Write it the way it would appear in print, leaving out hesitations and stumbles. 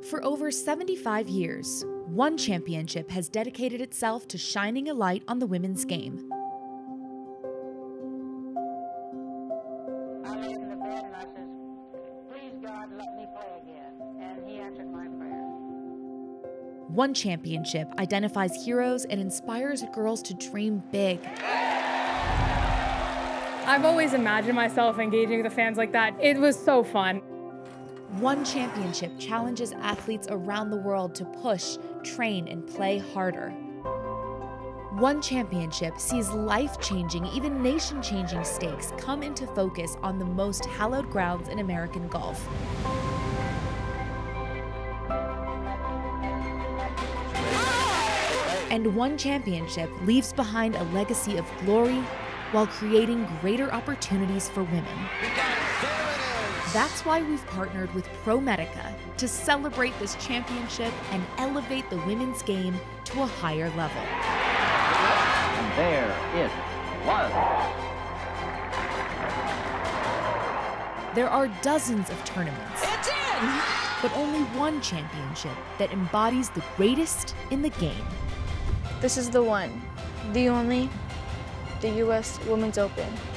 For over 75 years, one championship has dedicated itself to shining a light on the women's game. I lay in the bed and I says, "Please God, let me play again." And he answered my prayer. One championship identifies heroes and inspires girls to dream big. I've always imagined myself engaging with the fans like that. It was so fun. One championship challenges athletes around the world to push, train, and play harder. One championship sees life-changing, even nation-changing stakes come into focus on the most hallowed grounds in American golf. And one championship leaves behind a legacy of glory while creating greater opportunities for women. That's why we've partnered with ProMedica to celebrate this championship and elevate the women's game to a higher level. And there it was. There are dozens of tournaments. It's in! But only one championship that embodies the greatest in the game. This is the one, the only, the US Women's Open.